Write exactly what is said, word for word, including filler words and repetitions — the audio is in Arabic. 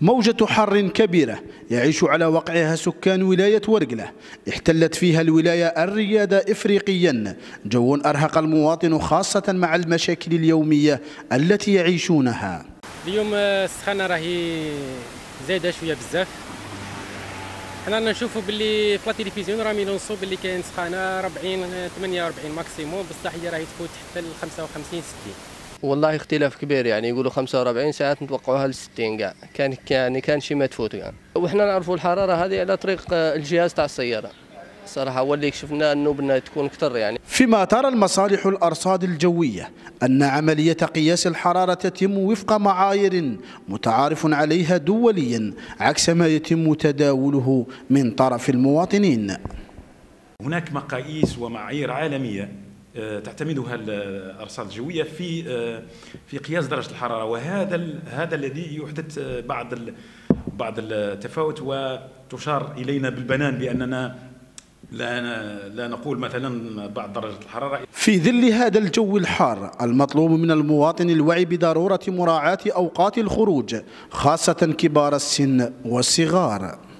موجة حر كبيرة يعيش على وقعها سكان ولاية ورقلة، احتلت فيها الولاية الريادة إفريقيا، جو أرهق المواطن خاصة مع المشاكل اليومية التي يعيشونها. اليوم السخانة راهي زايدة شوية بزاف. حنا نشوفوا باللي في التلفزيون راهم ينصوا باللي كاين سخانة أربعين ثمانية وأربعين ماكسيموم، بصح هي راهي تفوت حتى ل خمسة وخمسين ستين. والله اختلاف كبير، يعني يقولوا خمسة وأربعين ساعات نتوقعوها ل ستين كاع، كان يعني كان شي ما تفوت كاع. وحنا نعرفوا الحراره هذه على طريق الجهاز تاع السياره. صراحه هو اللي شفنا انه بدنا تكون اكثر يعني. فيما ترى المصالح الارصاد الجويه ان عمليه قياس الحراره تتم وفق معايير متعارف عليها دوليا، عكس ما يتم تداوله من طرف المواطنين. هناك مقاييس ومعايير عالميه تعتمدها الارصاد الجويه في في قياس درجه الحراره، وهذا هذا الذي يحدث بعض بعض التفاوت، وتشار الينا بالبنان باننا لا لا نقول مثلا بعض درجه الحراره. في ظل هذا الجو الحار المطلوب من المواطن الوعي بضروره مراعاه اوقات الخروج، خاصه كبار السن والصغار.